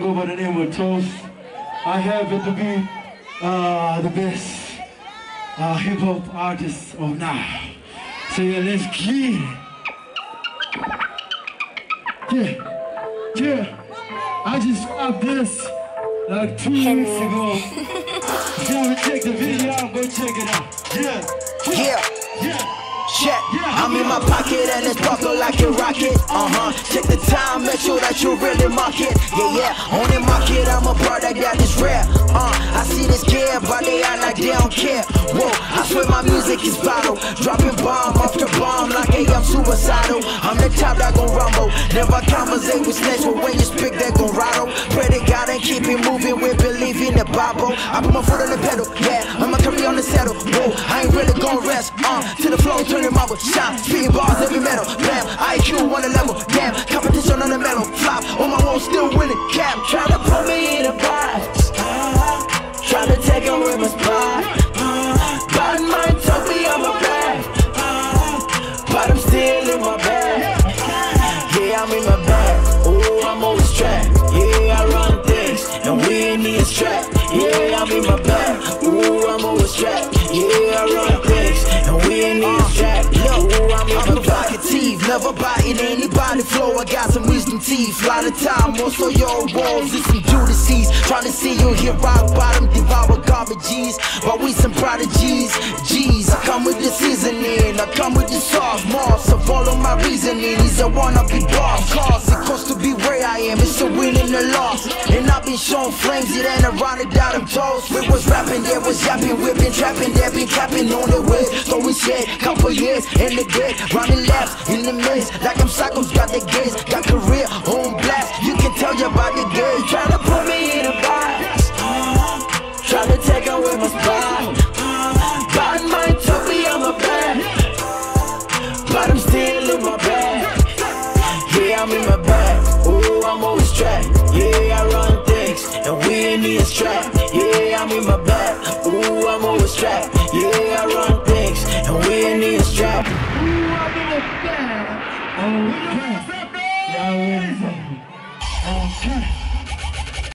go by the name of Toast. I happen to be the best hip-hop artist of now. So yeah, let's get it. Yeah. I just dropped this like 2 weeks ago. If you haven't checked the video out, go check it out. Yeah. Check, I'm in my pocket and it's sparkle like a rocket. Check the time, make sure that you really mark it. Yeah, on the market, I'm a product that is rare. I see this kid, but they act like they don't care. Whoa, I swear my music is vital. Dropping bomb after bomb like I'm suicidal. I'm the type that gon' rumble. Never conversate with snakes, but when you speak, they gon' rattle. Pray to God and keep it moving with belief in the Bible. I put my foot on the pedal, yeah, I'm a career on the saddle. Whoa, I ain't really gon' rest. To the flow, turning marble, shine, spitting bars, every metal. Bam, IQ on the level, damn, competition on the metal. Flop, on my wall, still winning. Cap, try to put me in a box. Try to take away my spot. Bad mind told me I'm a bag. But I'm still in my bag. Yeah, I'm in my bag. Oh, I'm always trapped. Yeah, I run things, and we in the trap. Yeah, I'm in my bag. Oh, I'm always trapped. Yeah, I run things, and we in the trap. Look, I'm provocative, never biting anybody flow. I got some wisdom teeth. Lot of time, most of your walls is some Judases. Trying to see you hit rock bottom, devour garbages. But we some prodigies. G's, I come with the seasoning, I come with the sauce. Moss, so follow my reasoning. He's a wanna-be boss. Cause it costs to be where I am, it's a win and a loss. And I've been shown flames, it ain't around it out of toast. We was rapping, there was yapping, we been trapping, there been capping on the way. So we said, couple years in the gate, running laps in the maze. Like I'm psychos, got the gaze, got career on blast. You can tell you about the game. Try to put me in a box, try to take away my spot. Bad mind told me I'm a bad, but I'm still in my bag. Yeah, I'm in my bag. Oh, I'm always trapped. Yeah, I run things, and we in the trap. Yeah, I'm in my bag. Oh, I'm always trapped. Yeah, I run